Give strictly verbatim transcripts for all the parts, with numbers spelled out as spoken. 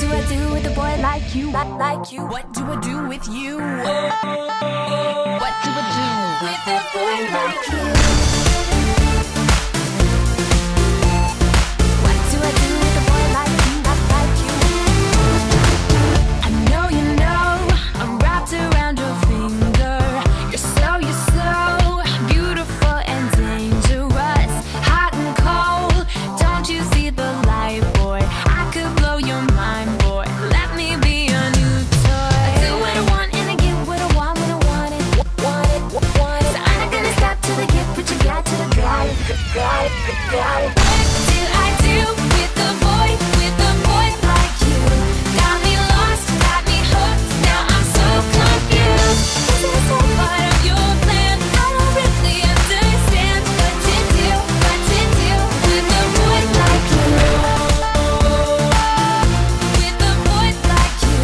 do I do with a boy like you? Like, like you? What do I do with you? What do I do with a boy like you? What do I do with a boy like you? Like, like you? I know you know I'm wrapped around your finger. You're so, you're so beautiful and dangerous, hot and cold. Don't you see the light, boy? I could blow your mind, boy. Let me be your new toy. I do what I want and I get what I want when I want it. Want it, want it. So I'm not gonna stop till I get what you got, till I got it, got it, got it. What do I do with a boy, with a boy like you? Got me lost, got me hooked. Now I'm so confused. Is this all part of your plan? I don't really understand what to do, what to do with a boy like you. With a boy like you.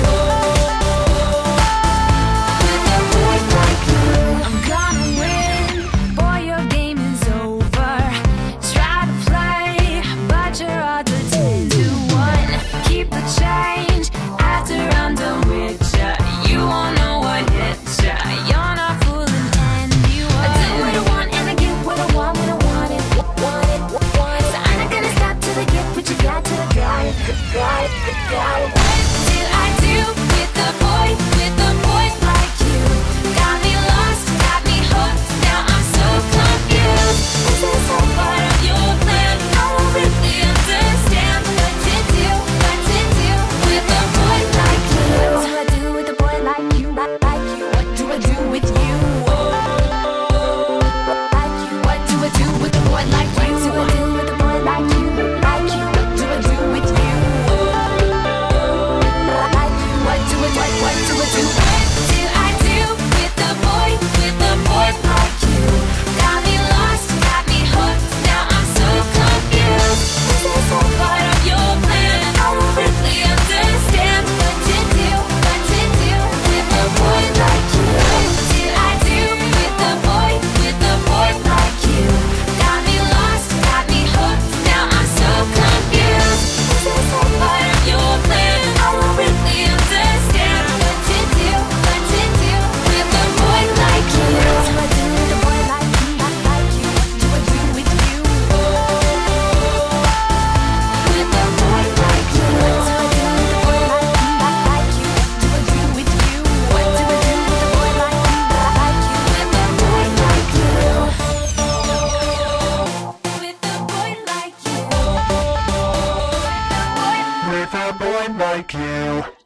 With a boy like you. I'm gonna win. Boy, your game is over. Try to play, but you're all the ten to one. Keep the change after I'm done with ya. You won't know what hit ya. You're not fooling anyone. I do what I want and I get what I want when I want it. Want it, want it. So I'm not gonna stop till I get what you got, till I got it, got it, got it. What do I do with a boy, with a boy like you? Got me lost, got me hooked. Now I'm so confused. Is this all part of your plan? I don't really understand what to do, what to do with a boy like you. What do I do with a boy like you? Like, like you? What do I do with you? Like you? What do I do with a boy like you? What do I do with a boy like you? Like you? What do I do with you? Like you? What do I do? What do I do? What do I do with a boy, with a boy like you? Got me lost, got me hooked. Now I'm so confused. Is this all part of your plan? I don't really understand what to do, what to do with a boy like you. What do I do with a boy, with a boy like you? Got me lost, got me hooked. Now I'm so confused. Is this all part of your plan? I don't really understand what to do, what to do with a boy like you. What do I do with a boy like you? Like, like you? What do I do with you? With a boy like you. What do I do with a boy like you? Like, like you? What do I do with you? What do I do with a boy like you? Like, like you? With a boy like you. With a boy like you. With a boy like you.